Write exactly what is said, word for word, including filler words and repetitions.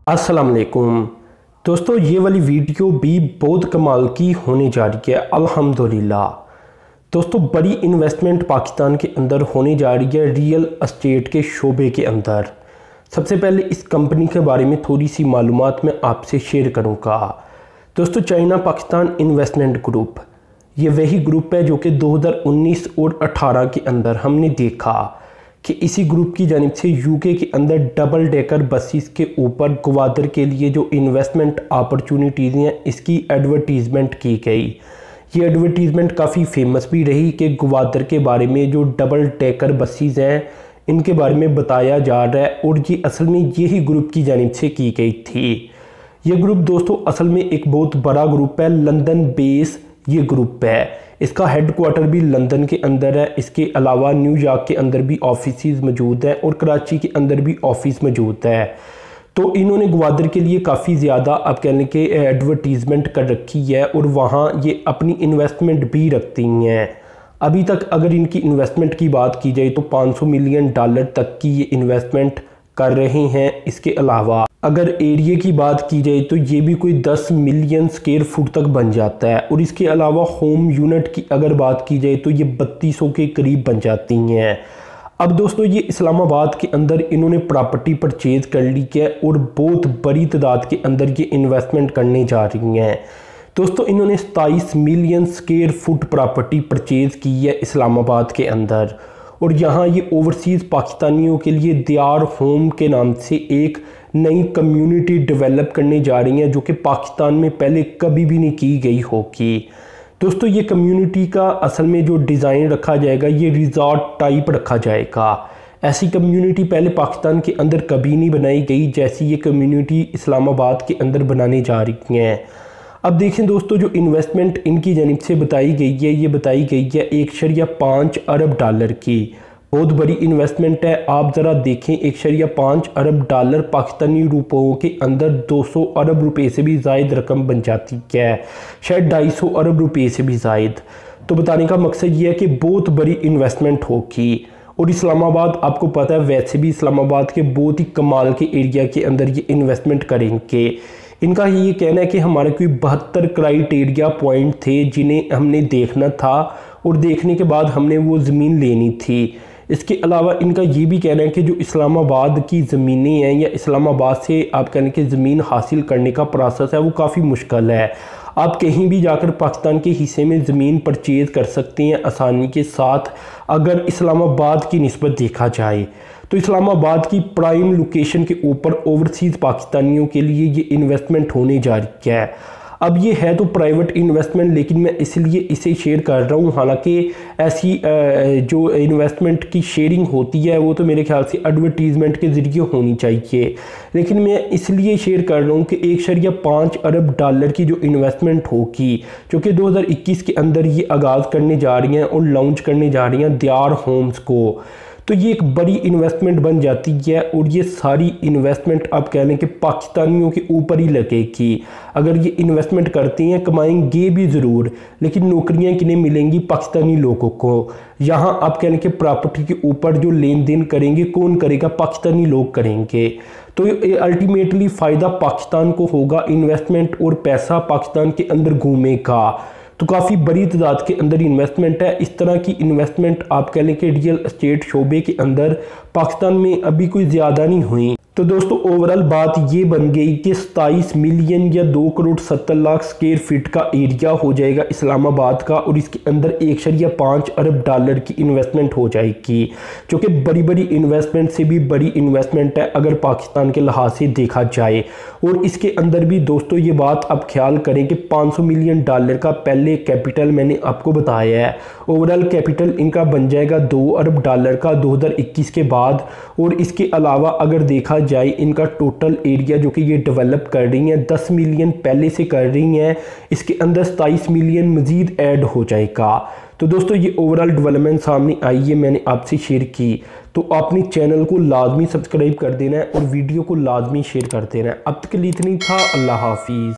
अस्सलाम वालेकुम दोस्तों, ये वाली वीडियो भी बहुत कमाल की होने जा रही है। अल्हम्दुलिल्लाह दोस्तों, बड़ी इन्वेस्टमेंट पाकिस्तान के अंदर होने जा रही है रियल एस्टेट के शोबे के अंदर। सबसे पहले इस कंपनी के बारे में थोड़ी सी मालूमात मैं आपसे शेयर करूंगा। दोस्तों, चाइना पाकिस्तान इन्वेस्टमेंट ग्रुप ये वही ग्रुप है जो कि दो हज़ार उन्नीस और अठारह के अंदर हमने देखा कि इसी ग्रुप की जानिब से यूके के अंदर डबल डेकर बसेस के ऊपर ग्वादर के लिए जो इन्वेस्टमेंट अपॉर्चुनिटीज़ हैं इसकी एडवर्टीज़मेंट की गई। ये एडवर्टीज़मेंट काफ़ी फेमस भी रही कि ग्वादर के बारे में जो डबल डेकर बसेस हैं इनके बारे में बताया जा रहा है, और ये असल में यही ग्रुप की जानिब से की गई थी। ये ग्रुप दोस्तों असल में एक बहुत बड़ा ग्रुप है, लंदन बेस ये ग्रुप है। इसका हेडक्वार्टर भी लंदन के अंदर है। इसके अलावा न्यूयॉर्क के अंदर भी ऑफिस मौजूद हैं और कराची के अंदर भी ऑफिस मौजूद है। तो इन्होंने ग्वादर के लिए काफ़ी ज़्यादा अब कहने के एडवर्टीज़मेंट कर रखी है और वहाँ ये अपनी इन्वेस्टमेंट भी रखती हैं। अभी तक अगर इनकी इन्वेस्टमेंट की बात की जाए तो पाँच सौ मिलियन डॉलर तक की ये इन्वेस्टमेंट कर रहे हैं। इसके अलावा अगर एरिया की बात की जाए तो ये भी कोई दस मिलियन स्क्वायर फुट तक बन जाता है, और इसके अलावा होम यूनिट की अगर बात की जाए तो ये बत्तीस सौ के करीब बन जाती हैं। अब दोस्तों, ये इस्लामाबाद के अंदर इन्होंने प्रॉपर्टी परचेज कर ली है और बहुत बड़ी तादाद के अंदर ये इन्वेस्टमेंट करने जा रही हैं। दोस्तों, इन्होंने सताईस million square foot property purchase की है इस्लामाबाद के अंदर, और यहाँ ये ओवरसीज़ पाकिस्तानियों के लिए दियार होम के नाम से एक नई कम्युनिटी डेवलप करने जा रही हैं जो कि पाकिस्तान में पहले कभी भी नहीं की गई होगी। दोस्तों, ये कम्युनिटी का असल में जो डिज़ाइन रखा जाएगा ये रिजॉर्ट टाइप रखा जाएगा। ऐसी कम्युनिटी पहले पाकिस्तान के अंदर कभी नहीं बनाई गई जैसी ये कम्युनिटी इस्लामाबाद के अंदर बनाने जा रही हैं। अब देखें दोस्तों, जो इन्वेस्टमेंट इनकी जानिब से बताई गई है ये बताई गई है एक शरिया पाँच अरब डॉलर की। बहुत बड़ी इन्वेस्टमेंट है। आप ज़रा देखें, एक शरिया पाँच अरब डॉलर पाकिस्तानी रुपयों के अंदर दो सौ अरब रुपए से भी ज़ायद रकम बन जाती है, शायद ढाई सौ अरब रुपए से भी ज़ायद। तो बताने का मकसद ये है कि बहुत बड़ी इन्वेस्टमेंट होगी। और इस्लामाबाद आपको पता है वैसे भी इस्लामाबाद के बहुत ही कमाल के एरिया के अंदर ये इन्वेस्टमेंट करेंगे। इनका ये कहना है कि हमारे कोई बहत्तर क्राइटेरिया पॉइंट थे जिन्हें हमने देखना था, और देखने के बाद हमने वो ज़मीन लेनी थी। इसके अलावा इनका ये भी कहना है कि जो इस्लामाबाद की ज़मीनें हैं या इस्लामाबाद से आप कहने के ज़मीन हासिल करने का प्रोसेस है वो काफ़ी मुश्किल है। आप कहीं भी जाकर पाकिस्तान के हिस्से में ज़मीन परचेज़ कर सकते हैं आसानी के साथ, अगर इस्लामाबाद की निस्बत देखा जाए तो इस्लामाबाद की प्राइम लोकेशन के ऊपर ओवरसीज़ पाकिस्तानियों के लिए ये इन्वेस्टमेंट होने जा रही है। अब ये है तो प्राइवेट इन्वेस्टमेंट, लेकिन मैं इसलिए इसे शेयर कर रहा हूँ। हालांकि ऐसी जो इन्वेस्टमेंट की शेयरिंग होती है वो तो मेरे ख्याल से एडवर्टीज़मेंट के ज़रिए होनी चाहिए, लेकिन मैं इसलिए शेयर कर रहा हूँ कि एक शरिया पाँच अरब डॉलर की जो इन्वेस्टमेंट होगी जो कि दो हज़ार इक्कीस के अंदर ये आगाज़ करने जा रही हैं और लॉन्च करने जा रही हैं दियार होम्स को, तो ये एक बड़ी इन्वेस्टमेंट बन जाती है। और ये सारी इन्वेस्टमेंट आप कह लें कि पाकिस्तानियों के ऊपर ही लगेगी। अगर ये इन्वेस्टमेंट करती हैं कमाएंगे भी ज़रूर, लेकिन नौकरियां किन्हें मिलेंगी? पाकिस्तानी लोगों को। यहाँ आप कह लें कि प्रॉपर्टी के ऊपर जो लेन देन करेंगे कौन करेगा? पाकिस्तानी लोग करेंगे। तो अल्टीमेटली फ़ायदा पाकिस्तान को होगा, इन्वेस्टमेंट और पैसा पाकिस्तान के अंदर घूमेगा। तो काफ़ी बड़ी तादाद के अंदर इन्वेस्टमेंट है। इस तरह की इन्वेस्टमेंट आप कह लें कि रियल एस्टेट शोबे के अंदर पाकिस्तान में अभी कोई ज़्यादा नहीं हुई। तो दोस्तों, ओवरऑल बात ये बन गई कि सताईस मिलियन या दो करोड़ सत्तर लाख स्क्वायर फीट का एरिया हो जाएगा इस्लामाबाद का, और इसके अंदर एक शरिया पाँच अरब डॉलर की इन्वेस्टमेंट हो जाएगी जो कि बड़ी बड़ी इन्वेस्टमेंट से भी बड़ी इन्वेस्टमेंट है अगर पाकिस्तान के लिहाज से देखा जाए। और इसके अंदर भी दोस्तों ये बात आप ख्याल करें कि पाँच सौ मिलियन डॉलर का पहले कैपिटल मैंने आपको बताया है। ओवरऑल कैपिटल इनका बन जाएगा दो अरब डॉलर का दो हज़ार इक्कीस के बाद। और इसके अलावा अगर देखा जाए इनका टोटल एरिया जो कि ये डेवलप कर रही हैं दस मिलियन पहले से कर रही हैं, इसके अंदर सताईस मिलियन मज़ीद ऐड हो जाएगा। तो दोस्तों, ये ओवरऑल डेवलपमेंट सामने आई है, मैंने आपसे शेयर की। तो आपने चैनल को लाजमी सब्सक्राइब कर देना है और वीडियो को लाजमी शेयर कर देना है। अब तक के लिए इतनी था। अल्लाह हाफिज़।